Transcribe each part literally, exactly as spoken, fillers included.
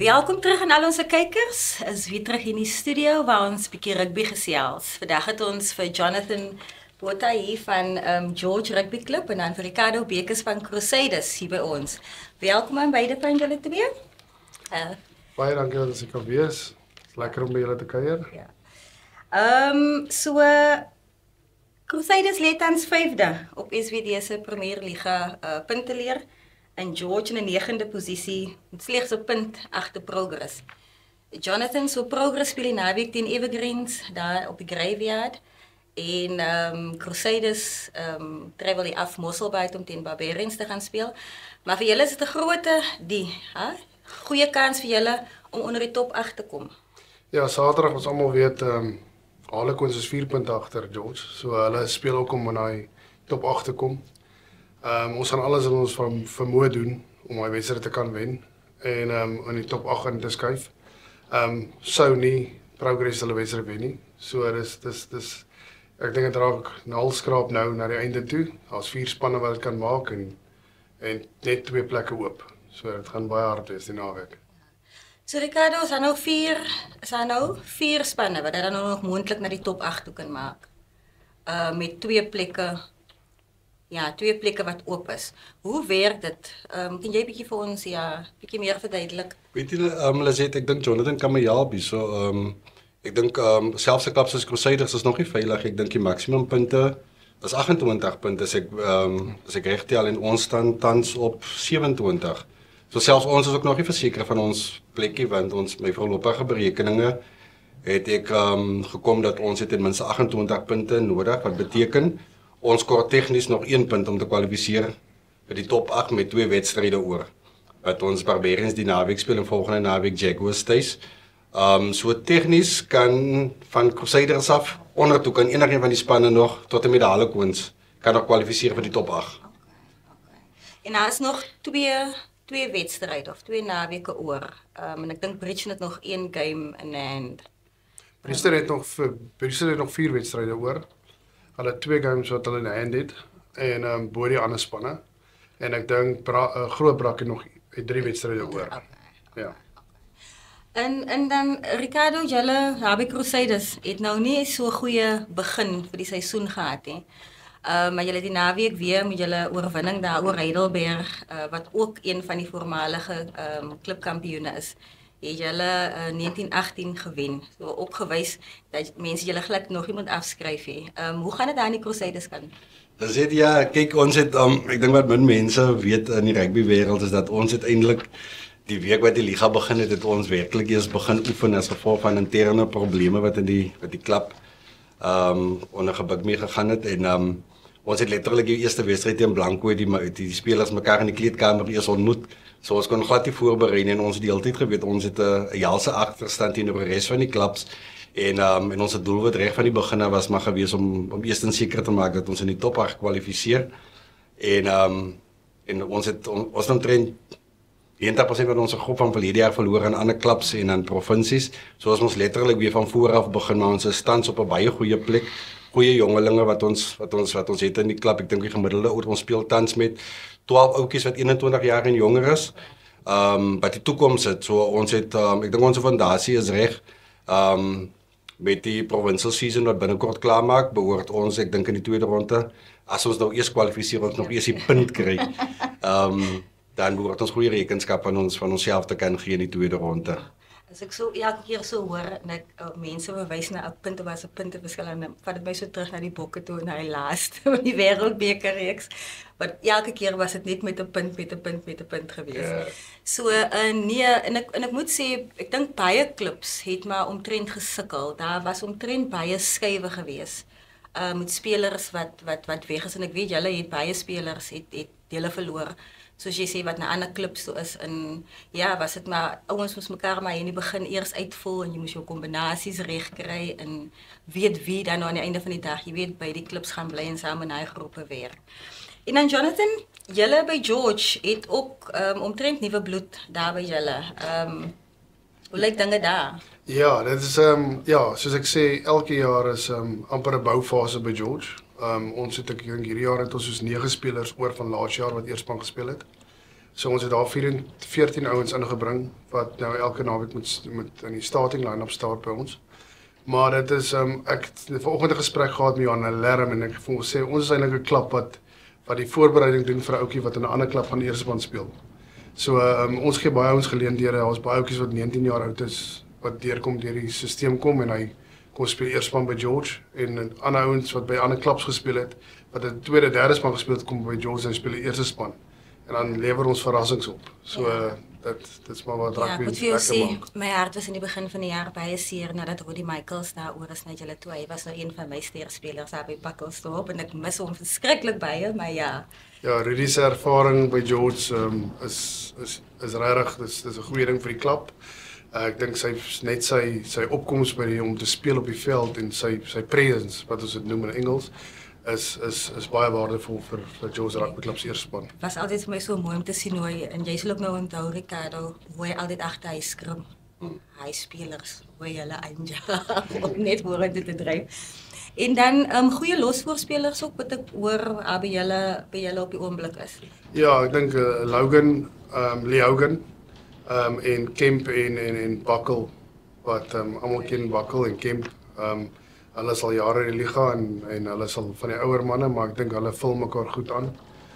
Welkom terug aan al onze kijkers. Is weer terug in die studio waar ons 'n bietjie rugby gesels. Vandag het ons vir Jonathan Botha hier van um, George Rugby Club en dan vir Ricardo Bekes van Crusaders hier by ons. Welkom aan beide van julle twee. Uh, Baie dankie dat ek kan wees. Het is lekker om by julle te kuier. ja. Ehm um, so uh, Crusaders lê tans vyfde op S W D se Premier Liga uh, punteleer. En George in 'n negende posisie, slegs 'n punt agter Progress. Jonathan so Progress speel die naweek teen Evergreens daar op die Graveyard en um, Crusaders um, travel die af Mosselbaai om teen Barbarians te gaan speel. Maar vir julle is dit 'n groot die, hè? Goeie kans vir julle om onder die top agt te kom. Ja, Saterdag ons almal weet ehm um, Harlequins is vier punte agter George. So hulle speel ook om in daai top agt te kom. Um, ons gaan alles in ons van vermoë doen om die wedstryd te kan wen en um, in die top agt in te skuif. Um, sou nie Progress hulle wedstryd wen nie. So dis dis dis ek dink dit raak nalskraap nou na die einde toe. Daar's vier spanne wat dit kan maak en en net twee plekke oop. So dit gaan baie hard wees die naweek. So Ricardo, is daar nou vier, is daar nou vier spanne wat dan nog moontlik na die top agt toe kan maak. Uh met twee plekke Ja, twee plekke wat oop is. Hoe werk dit? Um, kan jy 'n bietjie vir ons ja, bietjie meer verduidelik? Weet jy, um, Lizette, ek dink Jonathan kan my help hier. So, um, ek dink um, selfs 'n klub soos Crusaders is nog nie veilig. Ek dink die maksimum punte is agt-en-twintig punte as ek um, as ek reg tel en ons staan tans op sewe-en-twintig. So selfs ons is ook nog nie verseker van ons plekkie want ons my voorlopige berekeninge het ek um, gekom dat ons het ten minste agt-en-twintig punte nodig wat beteken ons kort tegnies nog een punt om te kwalifiseer vir die top agt met twee wedstryde oor. Wat ons Barbarians die naweek speel en volgende naweek Jaguars tuis. Um so tegnies kan van Crusaders af onder toe kan enige een van die spanne nog tot en met die Harlequins kan nog kwalifiseer vir die top agt. Okay, okay. En daar is nog twee twee wedstryde of twee naweke oor. Um en ek dink Bridge het nog een game in hand. Bridge het nog vir Bridge het nog vier wedstryde oor. Hulle het twee games wat hulle in hand het en ehm um, bo die ander spanne. En ek dink bra, uh, Groot Brak het nog het drie wedstryde oor. Okay, okay, ja. En en dan Ricardo, julle Harby Crusaders het nou nie so 'n goeie begin vir die seisoen gehad nie. Uh, maar julle die naweek weer met julle oorwinning daar oor Heidelberg, uh, wat ook een van die voormalige um, klubkampioene is. Het julle uh, negentien agttien gewen. So opgewys dat mense julle glad nog nie moet afskryf nie. Um, hoe gaan dit daar in die Crusaders kan? Dan sê ja, kyk ons het um, ek dink wat min mense weet in die rugby wêreld is dat ons uiteindelik die week wat die liga begin het, het ons werklik eers begin oefen as gevolg van interne probleme wat in die wat die klub ehm um, onder gebuk mee gegaan het en ehm um, ons het letterlik die eerste wedstryd teen Blanco die, die die spelers mekaar in die kleedkamer eers ontmoet. So ons kon glad nie voorberei en ons het die hele tyd geweet ons het 'n helse agterstand teenoor die res van die klubs en um, en ons doel wat reg van die begin af was maar gewees om om eers seker te maak dat ons in die top agt kwalifiseer. En um, en ons het on, ons omtrent eentig persent van ons groep van verlede jaar verloor aan ander klubs en aan provinsies. So ons moes letterlik weer van voor af begin maar ons is tans op 'n baie goeie plek. Goeie jongelinge wat ons wat ons wat ons het in die klub. Ek dink die gemiddelde oud ons speel tans met twaalf ouetjies wat eenentwintig jaar en jonger is. Ehm um, wat die toekoms het. So ons het um, ek dink ons fondasie is reg. Ehm um, met die provincial season wat binnekort klaar maak, behoort ons ek dink in die tweede ronde as ons nou eers kwalifiseer ons nog eers die punt kry. Ehm um, dan behoort ons goeie rekenskap van ons van onsself te kan gee in die tweede ronde. As ek so elke keer so hoor en ek uh, mense verwys na 'n punt was 'n punt verskil en vat dit my so terug na die bokke toe na die laaste van die wêreldbeker reeks. Want elke keer was dit net met 'n punt met 'n punt met 'n punt gewees. Yeah. So uh, nee en ek en ek moet sê ek dink baie klubs het maar omtrent gesukkel. Daar was omtrent baie skuwe gewees. Uh met spelers wat wat wat weg is en ek weet julle het baie spelers het het hulle verloor. Soos jy sê wat na ander klubs so is en ja, was dit maar ouens moes mekaar maar in die begin eers uitvul en jy moes jou kombinasies reg kry en weet wie dan nou aan die einde van die dag, jy weet by die klubs gaan bly en saam in daai groepe werk. En dan Jonathan, julle by George het ook um, omtrent nuwe bloed daar by julle. Ehm um, hoe lyk dinge daar? Ja, dit is ehm um, ja, soos ek sê elke jaar is ehm um, amper 'n boufase by George. Um, ons het ek dink hierdie jaar het ons soos nege spelers oor van laas jaar wat eerspan gespeel het. So ons het daar veertien ouens ingebring wat nou elke naweek met met in die starting line-up staan by ons. Maar dit is um, ek het vanoggend 'n gesprek gehad met Johan Lerm en ek het vir hom gesê ons is eintlik 'n klub wat wat die voorbereiding doen vir 'n ouetjie wat in 'n ander klub van die eerste span speel. So um, ons gee baie ouens geleenthede. Ons baie ouetjies wat negentien jaar oud is wat deurkom deur die stelsel kom en hy kom speel eers span by George en ander ouens wat by ander klubs gespeel het wat in tweede, derde span gespeel het kom by George en speel die eerste span. En dan lewer ons verrassings op. So ja. dat dit is maar wat rugby ja, lekker maak. My hart was in die begin van die jaar baie seer nadat Rudy Michaels daar oor is na julle toe. Hy was nou een van my sterspelers daar by Pakkelsdorp en ek mis hom verskriklik baie, maar ja. Ja, Rudy se ervaring by George um, is is is regtig dis dis 'n goeie ding vir die klub. Uh, ek dink sy net sy sy opkoms by die om te speel op die veld en sy sy presence wat ons dit noem in Engels is is is baie waardevol vir vir George Rugby Club se eerste span. Was altyd vir my so mooi om te sien hoe hy en jy sal ook nou onthou Ricardo hoe hy altyd agter hy skrim. Hmm. Hy spelers hoe hy hulle aanjaag om net vorentoe te dryf. En dan um, goeie losvoorspelers ook wat ek hoor uh, by julle by julle op die oomblik is. Ja, ek dink uh, Logan, um, Leogan, um, en Kemp en en en Buckle wat um, almal ken Buckle en Kemp. Um, hulle is al jare in die liga en en hulle is al van die ouer manne, maar ek dink hulle vul mekaar goed aan.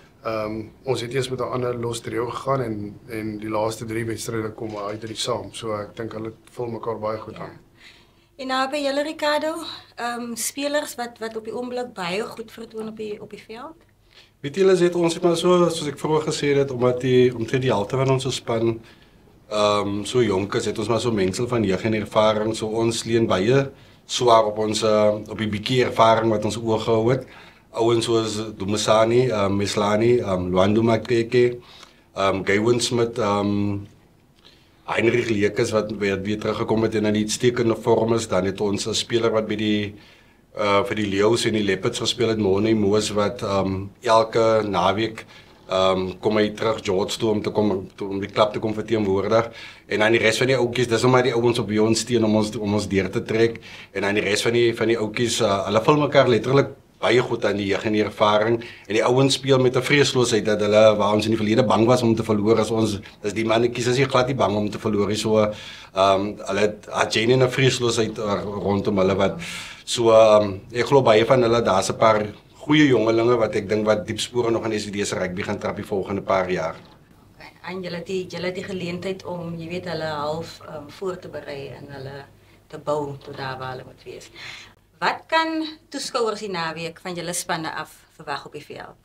Um, ons het eers met 'n ander los trio gegaan en en die laaste drie wedstryde kom uit drie saam. So ek dink hulle vul mekaar baie goed ja. aan. En nou by julle Ricardo, um, spelers wat wat op die oomblik baie goed vertoon op die op die veld. Weet julle het ons het maar so soos ek vroeër gesê het omdat die omtrent die helfte van ons span ehm um, so jonk is, het ons maar so mengsel van jeug en ervaring, so ons leen baie swaar op ons uh, op die bietjie ervaring wat ons oor gehou het. Ouens soos Dumasani, um, Meslani, um, Luando Makeke, um, Gavin Smith, um, Heinrich Lekes wat weer, weer teruggekom het en in die uitstekende vorm is. Dan het ons 'n speler wat by die uh, vir die Leeu's en die Leopards gespeel het, Moni Moos wat um, elke naweek um, kom hy terug George toe om te kom toe, om die klub te kom verteenwoordig. En dan die res van die ouetjies, dis nog maar die ouens op wie ons steun om ons om ons deur te trek. En dan die res van die van die ouetjies, uh, hulle vul mekaar letterlik baie goed aan die jeug en die ervaring en die ouens speel met 'n vreesloosheid dat hulle waar ons in die verlede bang was om te verloor as ons as die mannetjies is nie glad nie bang om te verloor so ehm um, hulle het Jane en 'n vreesloosheid rondom hulle wat so ehm um, ek glo baie van hulle daar's 'n paar goeie jongelinge wat ek dink wat diep spore nog in S V D se rugby gaan trap die volgende paar jaar. Okay, en julle het die julle het die geleentheid om jy weet hulle half um, voor te berei en hulle te bou tot daar waar hulle moet wees. Wat kan toeskouers die naweek van julle spanne af verwag op die veld?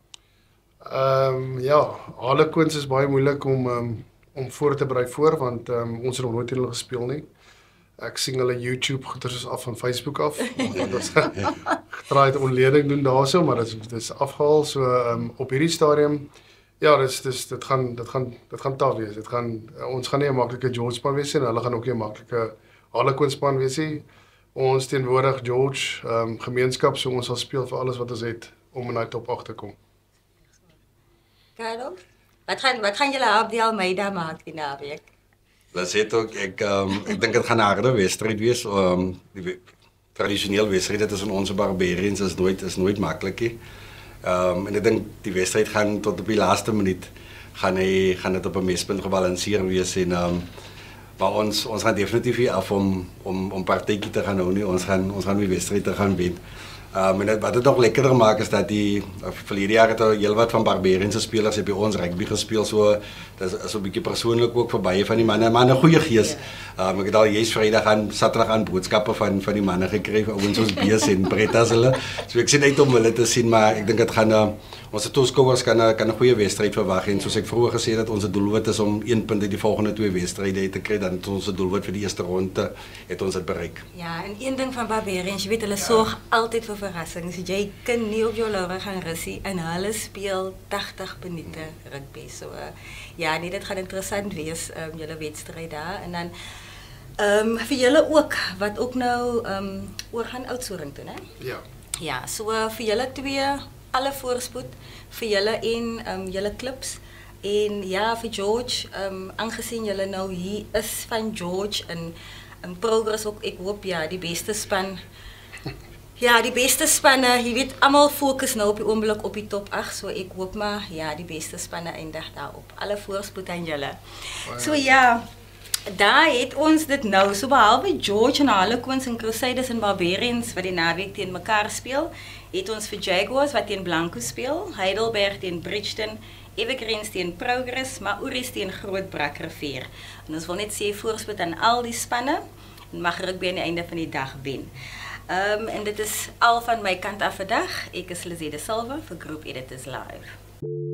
Ehm um, ja, Harlequins is baie moeilik om um, om voor te berei voor want um, ons het nog nooit teen hulle gespeel nie. Ek sien hulle YouTube goeters af van Facebook af. Want ons getraai het onleding doen daarso, maar dit is dis afgehaal so um, op hierdie stadium. Ja, dis dis dit gaan dit gaan dit gaan taaf wees. Dit gaan ons gaan nie 'n maklike George span wees nie en hulle gaan ook nie 'n maklike Harlequins span wees nie. Ons teenwoordig George um, gemeenskap, so ons sal speel vir alles wat ons het om in die top agt te kom. Carlo, wat gaan wat gaan julle op die Almeida maak die naweek? Dit het ook ek um, ek dink dit gaan 'n harde wedstryd wees. Um, die tradisioneel wedstryd tussen ons Barbarians is nooit is nooit maklik nie. Um, en ek dink die wedstryd gaan tot op die laaste minuut gaan hy gaan dit op 'n mespunt gebalanseer wees en um, maar ons ons gaan definitief hier af om om om partytjie te gaan hou nie. Ons gaan ons gaan die wedstryd te gaan wen. Um, en het, wat het nog lekkerder maak is dat die verlede jaar het er heel wat van Barbarians spelers het by ons rugby gespeel, so dat is 'n bietjie persoonlik ook vir baie van die manne, maar 'n goeie gees. Um, ek het al jous Vrydag aan Saterdag aan boodskappe van van die manne gekry, ouens soos Bees en Bretas hulle. So ek sien uit om hulle te sien, maar ek dink dit gaan uh, ons toeskouers kan 'n kan 'n goeie wedstryd verwag en soos ek vroeër gesê het, ons doelwit is om een punt uit die volgende twee wedstryde te kry, dan het ons doelwit vir die eerste ronde het ons dit bereik. Ja, en een ding van Barbarians, jy weet hulle sorg altyd vir verrassings. Jy kan nie op jou laure gaan rusie en hulle speel tagtig minute rugby. So uh, ja, nee, dit gaan interessant wees um, julle wedstryd daar en dan ehm um, vir julle ook wat ook nou ehm um, oor gaan Oudtshoorn toe, né? Ja. Ja, so uh, vir julle twee alle voorspoed vir julle en ehm um, julle klubs en ja vir George ehm um, aangesien julle nou hier is van George en in progress ook ek hoop ja die beste span Ja, die beste spanne, jy weet almal fokus nou op die oomblik op die top agt, so ek hoop maar ja, die beste spanne eindig daarop. Alle voorspoed aan julle. So ja, daar het ons dit nou, so behalwe George en Harlequins en Crusaders en Barbarians wat die naweek teen mekaar speel, het ons vir Jaguars wat teen Blanco speel, Heidelberg teen Bridgeton, Evergreens teen Progress, Maoris teen Grootbrak Rivier. En ons wil net sê voorspoed aan al die spanne en mag rugby aan die einde van die dag wen. Um, en dit is al van my kant af vandag. Ek is Lizette Silva vir Group Editors Live.